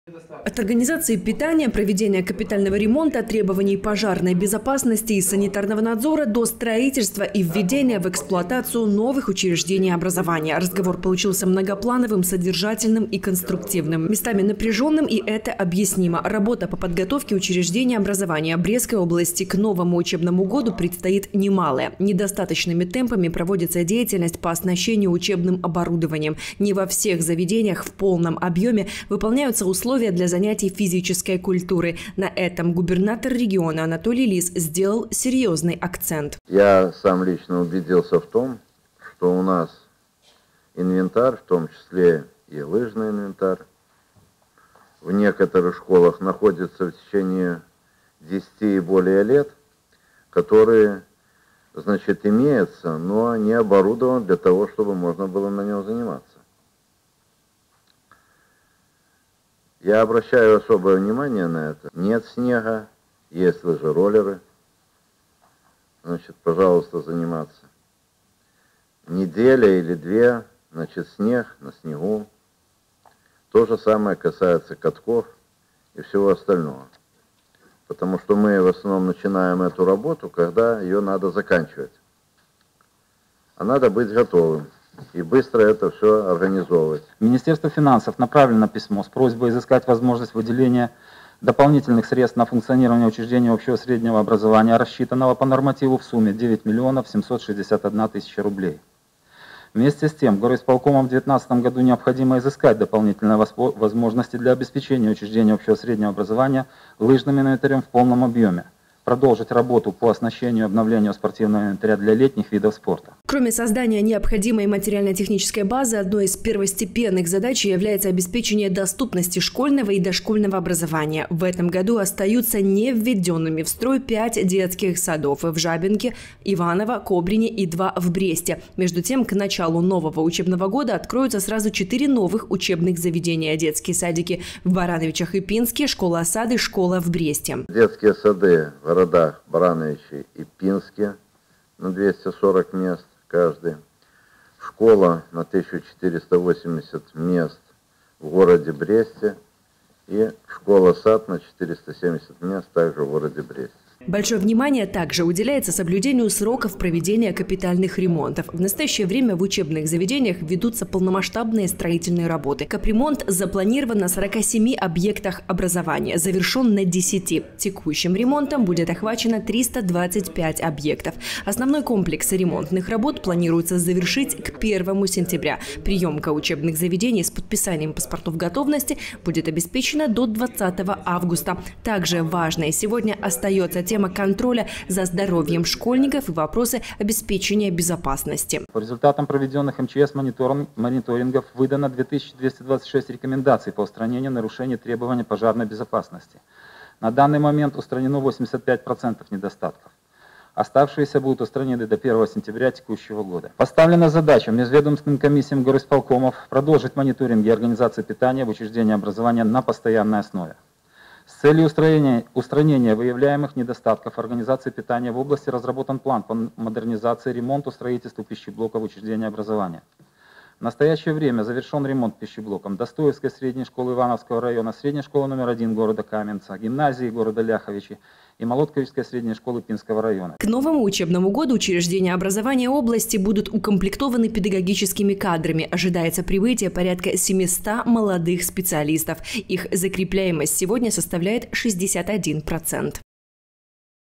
От организации питания, проведения капитального ремонта, требований пожарной безопасности и санитарного надзора до строительства и введения в эксплуатацию новых учреждений образования. Разговор получился многоплановым, содержательным и конструктивным. Местами напряженным, и это объяснимо. Работа по подготовке учреждений образования Брестской области к новому учебному году предстоит немалая. Недостаточными темпами проводится деятельность по оснащению учебным оборудованием. Не во всех заведениях в полном объеме выполняются условия для занятий физической культуры. На этом губернатор региона Анатолий Лис сделал серьезный акцент. Я сам лично убедился в том, что у нас инвентарь, в том числе и лыжный инвентарь, в некоторых школах находится в течение 10 и более лет, которые, значит, имеются, но не оборудован для того, чтобы можно было на нем заниматься. Я обращаю особое внимание на это. Нет снега, есть лыжероллеры. Значит, пожалуйста, заниматься. Неделя или две, значит, снег на снегу. То же самое касается катков и всего остального. Потому что мы в основном начинаем эту работу, когда ее надо заканчивать. А надо быть готовым. И быстро это все организовывать. Министерство финансов направлено письмо с просьбой изыскать возможность выделения дополнительных средств на функционирование учреждений общего среднего образования, рассчитанного по нормативу в сумме 9 миллионов 761 тысяча рублей. Вместе с тем, горисполкомом в 2019 году необходимо изыскать дополнительные возможности для обеспечения учреждений общего среднего образования лыжным инвентарем в полном объеме. Продолжить работу по оснащению и обновлению спортивного инвентаря для летних видов спорта. Кроме создания необходимой материально-технической базы, одной из первостепенных задач является обеспечение доступности школьного и дошкольного образования. В этом году остаются не введенными в строй 5 детских садов в Жабинке, Иваново, Кобрине и 2 в Бресте. Между тем, к началу нового учебного года откроются сразу 4 новых учебных заведения. Детские садики в Барановичах и Пинске, школа-сады, школа в Бресте. Детские сады в городах Барановичи и Пинске на 240 мест каждый. Школа на 1480 мест в городе Бресте и школа-сад на 470 мест также в городе Бресте. Большое внимание также уделяется соблюдению сроков проведения капитальных ремонтов. В настоящее время в учебных заведениях ведутся полномасштабные строительные работы. Капремонт запланирован на 47 объектах образования, завершен на 10. Текущим ремонтом будет охвачено 325 объектов. Основной комплекс ремонтных работ планируется завершить к 1 сентября. Приемка учебных заведений с подписанием паспортов готовности будет обеспечена до 20 августа. Также важной сегодня остается тема контроля за здоровьем школьников и вопросы обеспечения безопасности. По результатам проведенных МЧС мониторингов выдано 2226 рекомендаций по устранению нарушений требований пожарной безопасности. На данный момент устранено 85% недостатков. Оставшиеся будут устранены до 1 сентября текущего года. Поставлена задача межведомственным комиссиям горисполкомов продолжить мониторинг и организацию питания в учреждении образования на постоянной основе. С целью устранения выявляемых недостатков организации питания в области разработан план по модернизации, ремонту, строительству пищеблоков в учреждении образования. В настоящее время завершен ремонт пищеблоком Достоевской средней школы Ивановского района, средней школы номер 1 города Каменца, гимназии города Ляховичи и Молотковичской средней школы Пинского района. К новому учебному году учреждения образования области будут укомплектованы педагогическими кадрами. Ожидается прибытие порядка 700 молодых специалистов. Их закрепляемость сегодня составляет 61%.